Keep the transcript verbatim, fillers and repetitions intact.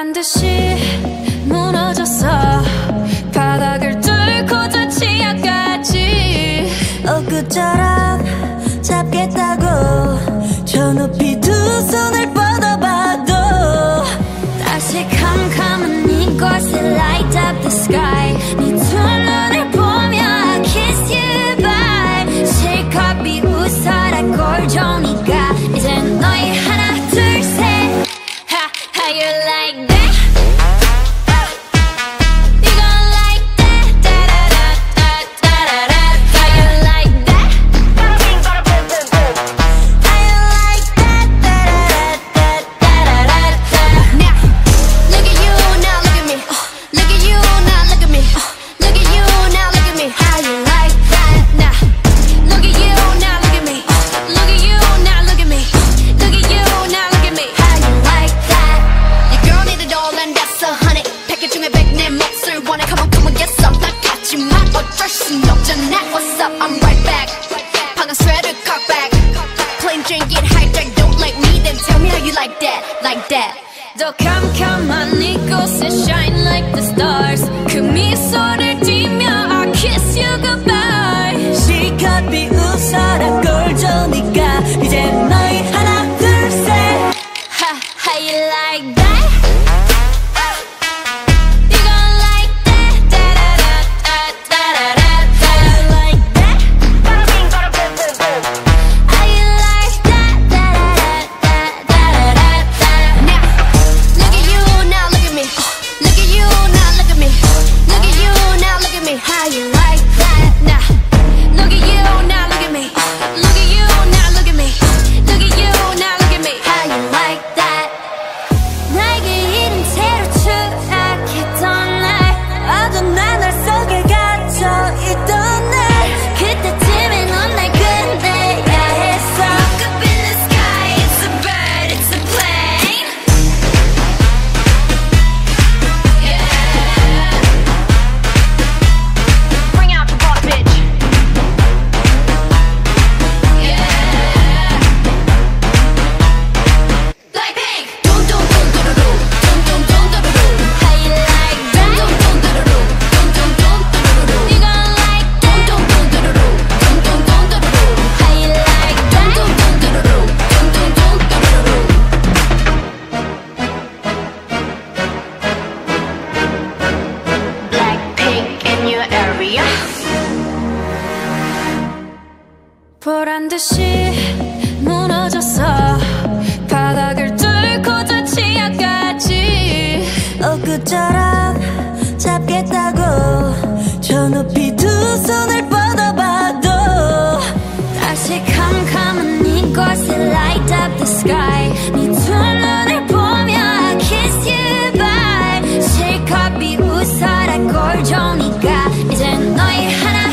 보란 듯이 무너졌어. 바닥을 뚫고 저 지하까지 엊그처럼 잡겠다고 저 높이 두 손을 뻗어봐도 다시 캄캄한 이곳에 light up the sky. 네 두 눈을 보며 I kiss you bye. 실컷 비웃어라 꼴종이가 이제 너희 하나 둘 셋. Ha, how you like that? You gon' like that? Da-da-da-da-da-da-da. How you like that? How you like that? Da-da-da-da-da-da-da. Now, look at you, now look at me. Look at you, now look at me. Look at you, now look at me. How you like that? Now, look at you, now look at me. Look at you, now look at me. Look at you, now look at me. How you like that? Your girl need a doll and that's a honey. 패킷 중에 백 내 몫을 원해. Come on, come on, get some. 나 같지만 어쩔 순 없잖아. What's up? I'm right back. 방금 sweater cock back. Plain drink it hijack. Don't like me, then tell me how you like that, like that. 더 캄캄한 이곳에 shine like the stars. 그 미소를 띠며 I kiss you goodbye. 실컷 비웃어라 꼴좋으니까 이제 너희 하나 둘 셋. Ha, how you like that? You gon' like that? Da-da-da-da-da-da-da. How you like that? How you like that? Da-da-da-da-da-da-da. Now, look at you, now look at me. Look at you, now look at me. Look at you, now look at me. How you like that? Now, look at you, now look at me. Look at you, now look at me. Look at you, now look at me. How you like that? 나에게 이른 채로 추락했던 날 어두운 하늘 속에 갇혀있던 날 그때쯤에 넌 날 끝내야 했어. Look up in the sky, it's a bird, it's a plane. Yeah. Bring out the boss, bitch. Yeah. Blackpink. Dum dum dum dum dum dum dum dum dum dum. How you like that? Dum dum dum dum dum dum dum dum dum. You gon' like that? Dum dum dum dum dum dum dum dum dum. How you like that? Dum dum dum dum dum dum dum dum dum. Blackpink in your area. 보란 듯이 무너졌어. 바닥을 뚫고 저 지하까지 엊그처럼 잡겠다고 저 높이 두 손을 뻗어봐도 다시 캄캄한 이곳에 light up the sky. 네 두 눈을 보며 I kiss you bye. 실컷 비웃어라 꼴종이가 이제 너희 하나